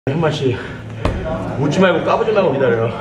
현만씨 웃지 말고 까부지 말고 기다려요.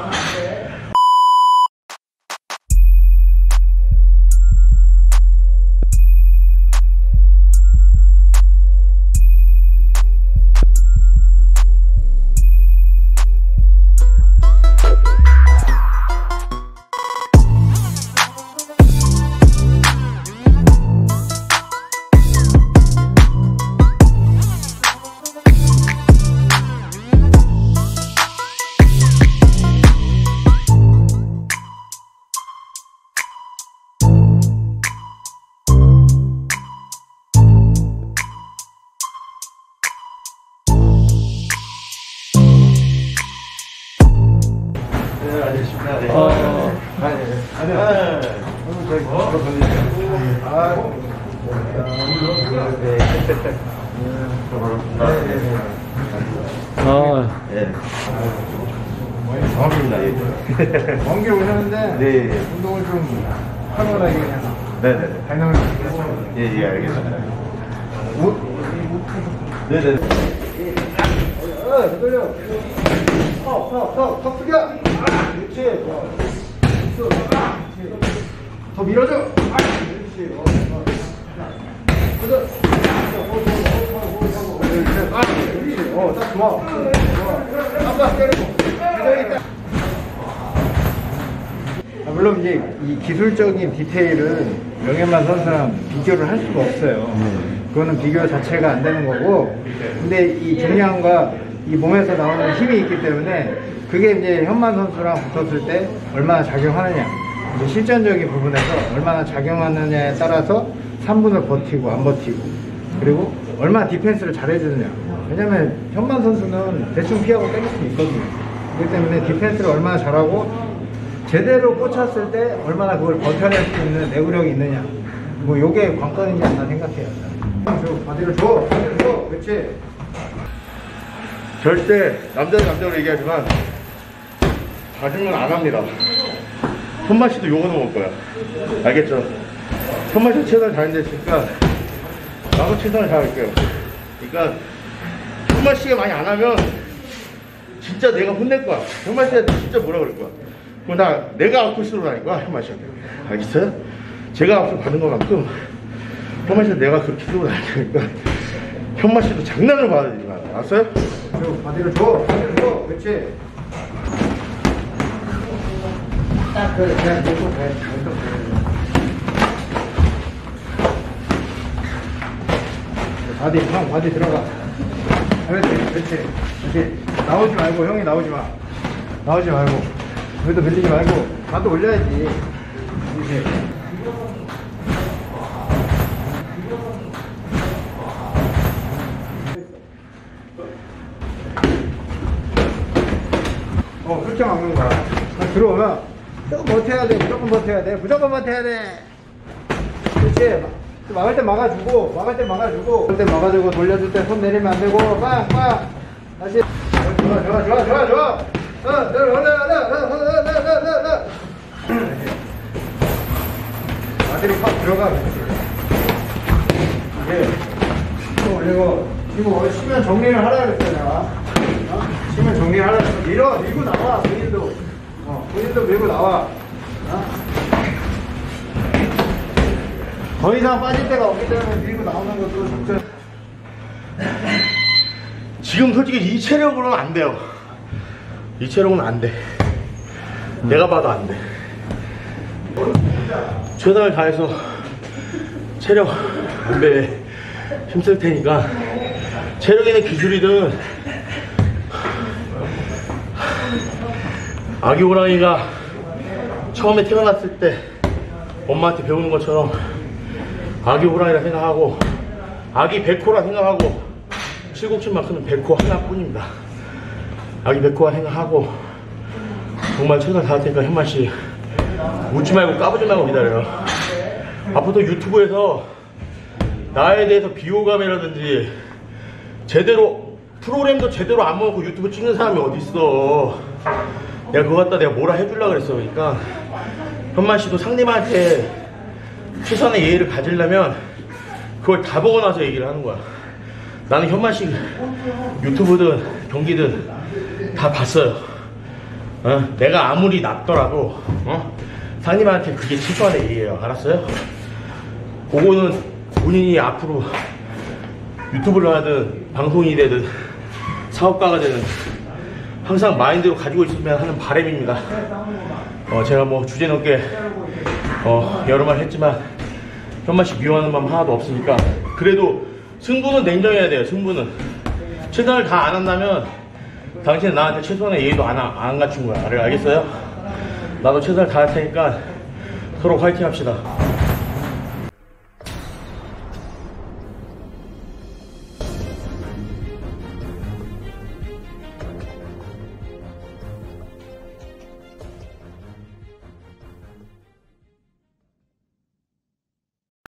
먼 길 오셨는데 네. 운동을 좀 활발하게 그냥 네네. 다이나믹 하시죠. 예, 알겠습니다. 네네. 돌려. 턱 숙여. 그렇지. 더 밀어줘. 그렇지. 딱 좋아. 아빠 때리고. 물론 이제 이 기술적인 디테일은 명예만 선수랑 비교를 할 수가 없어요. 그거는 비교 자체가 안 되는 거고, 근데 이 중량과 이 몸에서 나오는 힘이 있기 때문에 그게 이제 현만 선수랑 붙었을 때 얼마나 작용하느냐, 이제 실전적인 부분에서 얼마나 작용하느냐에 따라서 3분을 버티고 안 버티고, 그리고 얼마나 디펜스를 잘 해주느냐. 왜냐면 현만 선수는 대충 피하고 땡길 수 있거든요. 그렇기 때문에 디펜스를 얼마나 잘하고 제대로 꽂혔을 때 얼마나 그걸 버텨낼 수 있는 내구력이 있느냐, 뭐 요게 관건이지 않나 생각해요. 바디를 줘. 그렇지. 절대 남자는 남자로 얘기하지만 자중은 안 합니다. 현만씨도 욕은 먹을 거야. 알겠죠? 현만씨가 최선을 다했으니까 나도 최선을 다할게요. 그러니까 현만씨가 많이 안 하면 진짜 내가 혼낼 거야. 현만씨한테 진짜 뭐라 그럴 거야. 그럼 내가 아웃코스로 다닐 거야, 현만씨한테. 알겠어요? 제가 앞서 받은 것만큼 현만씨한테 내가 그렇게 들고 다닐 거니까 현만씨도 장난을 받아들이지 마. 알았어요? 바디를 줘. 그렇지. 딱 그래. 그냥 놓고 돼. 바디 들어가. 그렇지. 나오지 말고, 형이 나오지 마. 나오지 말고. 여기도 밀리지 말고, 바도 올려야지. 이렇게. 그렇게 막는 거야. 들어오면 조금 버텨야 돼. 무조건 버텨야 돼. 그렇지. 막을 때 막아주고, 돌려줄 때 손 내리면 안 되고, 빵! 다시. 좋아. 바디로 팍 들어가. 이게 또 올리고, 지금 시면 정리를 하라 그랬어, 내가. 시면 정리를 하라 그랬어. 밀고 나와, 본인도 밀고 나와. 더 이상 빠질 데가 없기 때문에 밀고 나오는 것도 적절. 지금 솔직히 이 체력으로는 안 돼요. 이 체력은 안 돼. 내가 봐도 안 돼. 최선을 다해서 체력 안배에 힘쓸 테니까 체력이든 기술이든 아기 호랑이가 처음에 태어났을 때 엄마한테 배우는 것처럼 아기 호랑이라 생각하고 아기 백호라 생각하고 칠곡칠만큼은 백호 하나뿐입니다. 아기 백호라 생각하고 정말 최선을 다할 테니까 현만씨 웃지 말고 까부지 말고 기다려요. 앞으로도 유튜브에서 나에 대해서 비호감이라든지 제대로 프로그램도 제대로 안 먹고 유튜브 찍는 사람이 어딨어. 내가 그거 갖다 내가 뭐라 해주려고 그랬어. 그러니까 현만씨도 상대방한테 최선의 예의를 가지려면 그걸 다 보고 나서 얘기를 하는 거야. 나는 현만식 유튜브든 경기든 다 봤어요. 내가 아무리 낫더라도 상님한테 그게 최소한의 일이에요. 알았어요? 그거는 본인이 앞으로 유튜브를 하든 방송이 되든 사업가가 되든 항상 마인드로 가지고 있으면 하는 바람입니다. 제가 뭐 주제 넘게 여러 말 했지만 현만식 미워하는 마음 하나도 없으니까 그래도 승부는 냉정해야 돼요. 승부는 최선을 다 안 한다면 당신은 나한테 최소한의 예의도 안 갖춘 거야. 알겠어요? 나도 최선을 다할 테니까 서로 화이팅 합시다.